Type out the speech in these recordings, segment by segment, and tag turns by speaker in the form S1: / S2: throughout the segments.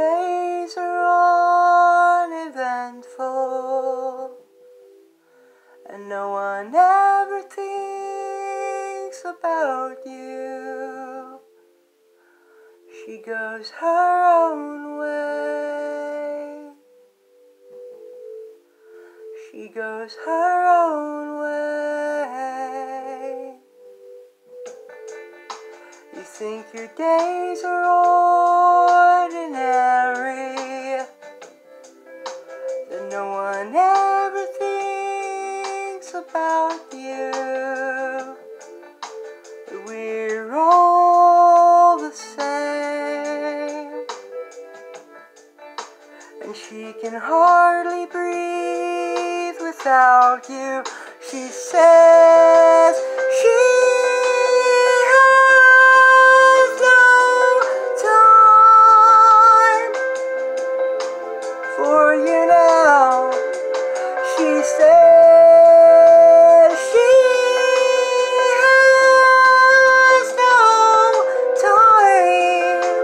S1: days are uneventful, and no one ever thinks about you. She goes her own way. She goes her own way. You think your days are ordinary, that no one ever thinks about you. But we're all the same, and she can hardly breathe without you. She says she has no time for you now. She says she has no time.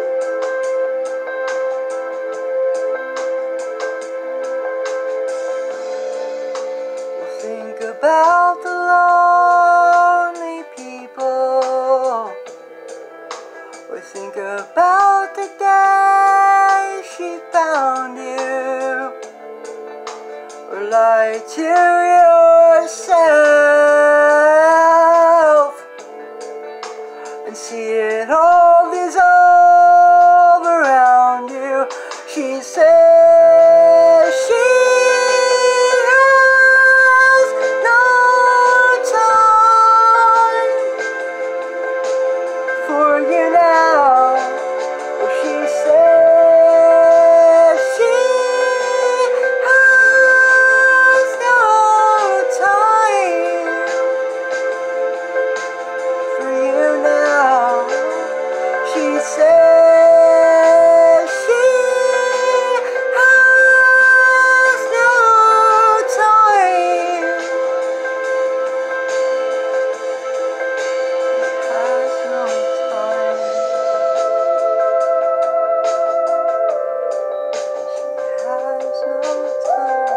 S1: Think about the lonely people, or think about the day she found you, or lie to yourself and see it all dissolve around you. She says she has no time for you now. She says she has no time for you now. She says she has no time. Has no time. She has no time.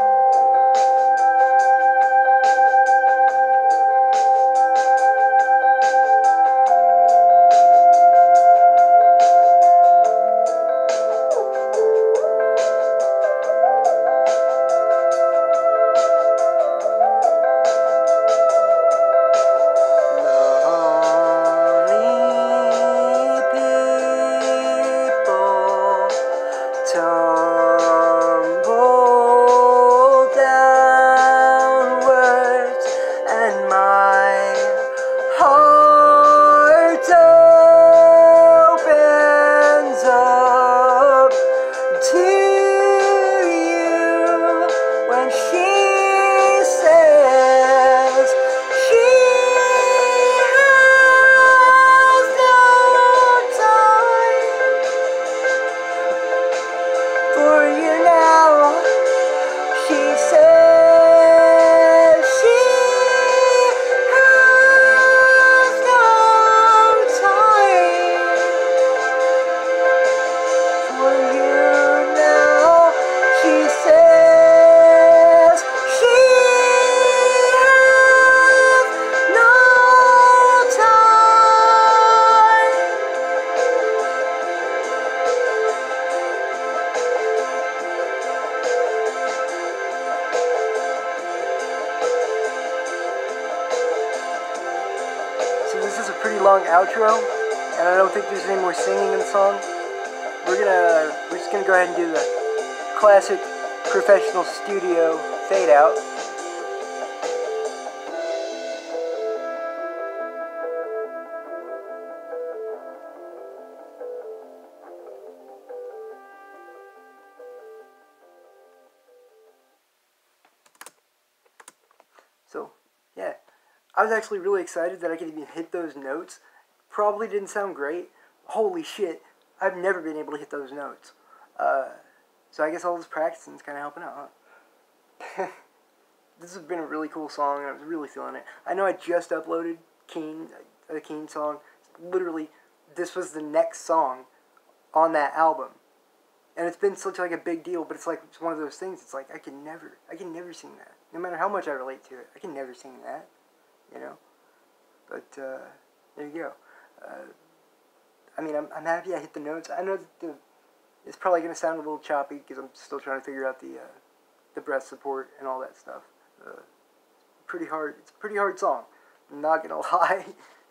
S1: Tumble downwards, and my heart opens up to you when she says she has no time for you now. She says she has no time for you now. She says she has no time. So this is a pretty long outro, and I don't think there's any more singing in the song. We're just gonna go ahead and do the classic professional studio fade out. So, yeah, I was actually really excited that I could even hit those notes. Probably didn't sound great. Holy shit, I've never been able to hit those notes. So I guess all this practicing is kind of helping out, huh? This has been a really cool song, and I was really feeling it. I know I just uploaded Keane, a Keane song. Literally, this was the next song on that album. And it's been such like a big deal, but it's like it's one of those things. It's like I can never sing that. No matter how much I relate to it, I can never sing that, you know. But there you go. I mean, I'm happy I hit the notes. I know that it's probably gonna sound a little choppy because I'm still trying to figure out the breath support and all that stuff. Pretty hard. It's a pretty hard song. I'm not gonna lie.